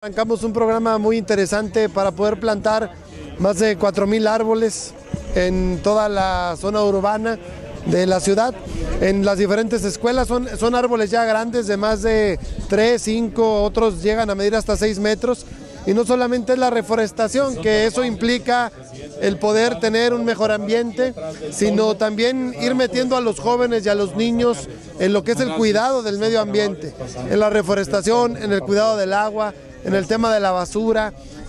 Arrancamos un programa muy interesante para poder plantar más de 4,000 árboles en toda la zona urbana de la ciudad, en las diferentes escuelas. Son árboles ya grandes de más de 3, 5, otros llegan a medir hasta 6 metros. Y no solamente es la reforestación, que eso implica el poder tener un mejor ambiente, sino también ir metiendo a los jóvenes y a los niños en lo que es el cuidado del medio ambiente, en la reforestación, en el cuidado del agua, en el tema de la basura,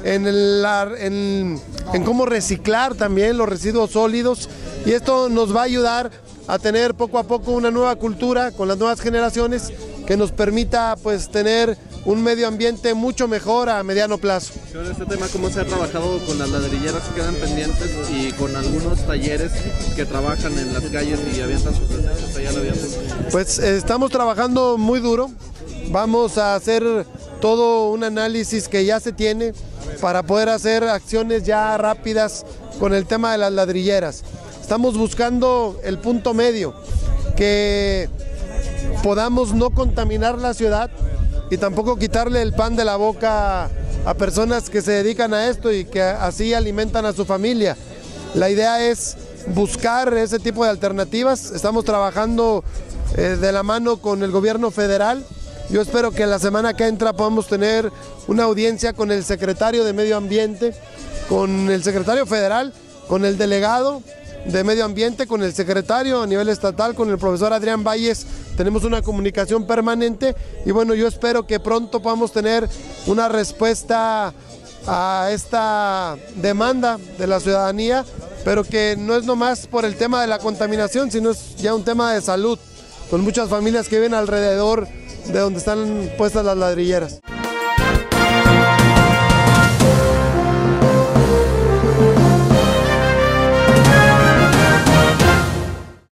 en cómo reciclar también los residuos sólidos. Y esto nos va a ayudar a tener poco a poco una nueva cultura con las nuevas generaciones que nos permita pues tener un medio ambiente mucho mejor a mediano plazo. Sobre este tema, ¿cómo se ha trabajado con las ladrilleras que quedan pendientes y con algunos talleres que trabajan en las calles y avientan sus desechos allá a la vía pública? Pues estamos trabajando muy duro, vamos a hacer todo un análisis que ya se tiene para poder hacer acciones ya rápidas con el tema de las ladrilleras. Estamos buscando el punto medio, que podamos no contaminar la ciudad y tampoco quitarle el pan de la boca a personas que se dedican a esto y que así alimentan a su familia. La idea es buscar ese tipo de alternativas. Estamos trabajando de la mano con el gobierno federal. Yo espero que la semana que entra podamos tener una audiencia con el secretario de Medio Ambiente, con el secretario federal, con el delegado de Medio Ambiente, con el secretario a nivel estatal, con el profesor Adrián Valles. Tenemos una comunicación permanente y bueno, yo espero que pronto podamos tener una respuesta a esta demanda de la ciudadanía, pero que no es nomás por el tema de la contaminación, sino es ya un tema de salud, con muchas familias que viven alrededor de donde están puestas las ladrilleras.